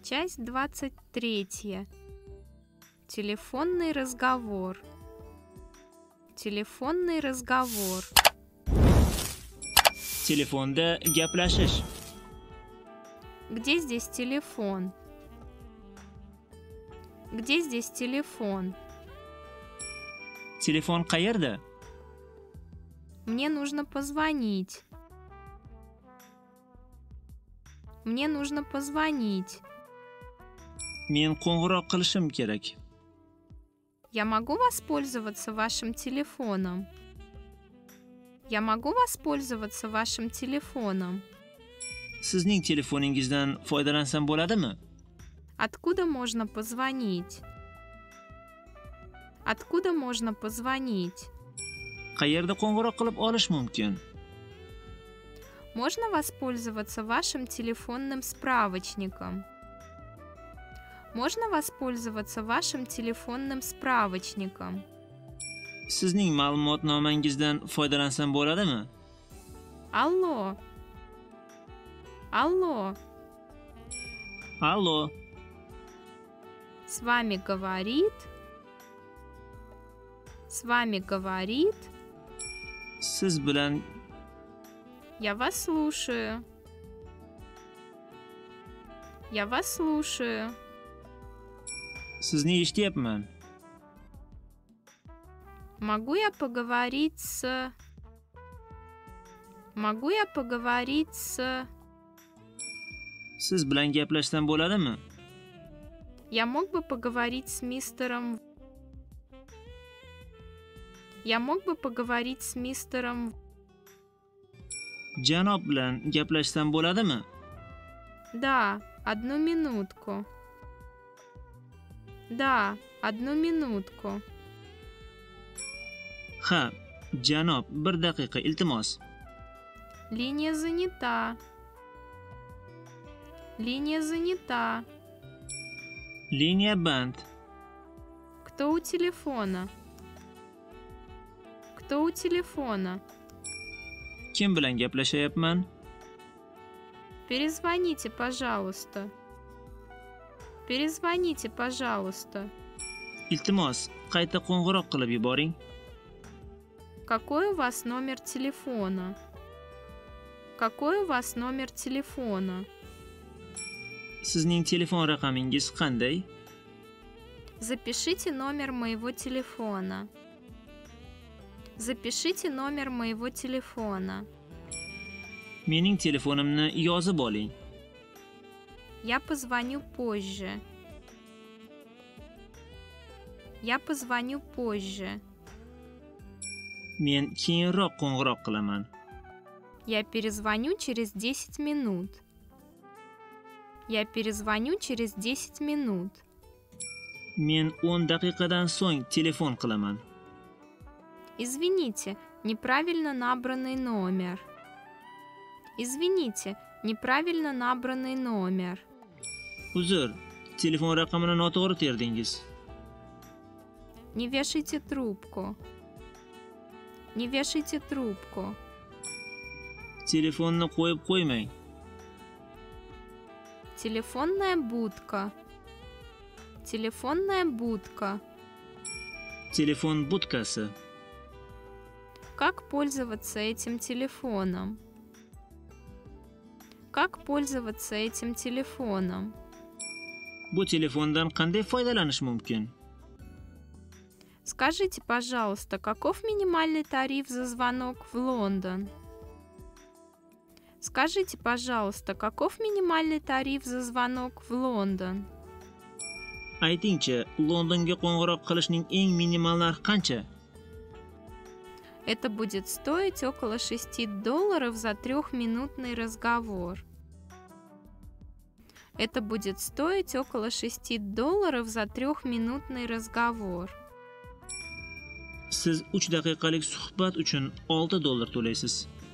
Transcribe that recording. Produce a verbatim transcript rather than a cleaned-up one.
Часть двадцать третья. Телефонный разговор. Телефонный разговор. Telefonda gaplashish. Где здесь телефон? Где здесь телефон? Telefon qayerda? Мне нужно позвонить. Мне нужно позвонить. Men qo'ng'iroq qilishim kerak. Я могу воспользоваться вашим телефоном? Я могу воспользоваться вашим телефоном? Sizning telefoningizdan foydalansam bo'ladimi? Откуда можно позвонить? Откуда можно позвонить? Qayerda qo'ng'iroq qilib olish mumkin? Можно воспользоваться вашим телефонным справочником? Можно воспользоваться вашим телефонным справочником? Sizning ma'lumotnomangizdan foydalansam bo'ladimi? Алло. Алло. Allo, С вами говорит. С вами говорит. siz bilan Я вас слушаю. Я вас слушаю. sizni eshityapman. Могу я поговорить с... Могу я поговорить с... Siz bilan gaplashsam bo'ladimi? Я мог бы поговорить с мистером... Я мог бы поговорить с мистером... Janob bilan gaplashsam bo'ladimi? Да, одну минутку. Да, одну минутку. Ha, janob, bir daqiqa iltimos. Линия занята. Линия занята. Liniya band. Кто у телефона? Кто у телефона? Kim bilan gaplashyapman? Перезвоните, пожалуйста. Перезвоните, пожалуйста. Iltimos, qayta qo'ng'iroq qilib yuboring. Какой у вас номер телефона? Какой у вас номер телефона? Sizning telefon raqamingiz qanday? Запишите номер моего телефона. Запишите номер моего телефона. Mening telefonimni yozib oling. Я позвоню позже. Я позвоню позже. Men keyinroq qo'ng'iroq qilaman. Я перезвоню через десять минут. Я перезвоню через десять минут. Men o'n daqiqadan so'ng telefon qilaman. Извините, неправильно набранный номер. Извините, неправильно набранный номер. Uzr, telefon raqamini noto'g'ri terdingiz. Не вешайте трубку. Не вешайте трубку. Telefonni qo'yib qo'ymang. Телефонная будка. Телефонная будка. Telefon budkasi. Как пользоваться этим телефоном? Как пользоваться этим телефоном? Bu telefondan qanday foydalanish mumkin? Скажите, пожалуйста, каков минимальный тариф за звонок в Лондон? Скажите, пожалуйста, каков минимальный тариф за звонок в Лондон? Aytingchi, Londonga qo'ng'iroq qilishning eng minimal narxi qancha? Это будет стоить около шести долларов за трехминутный разговор. Это будет стоить около шести долларов за трехминутный разговор. Siz uch daqiqalik suhbat uchun olti dollar to'laysiz.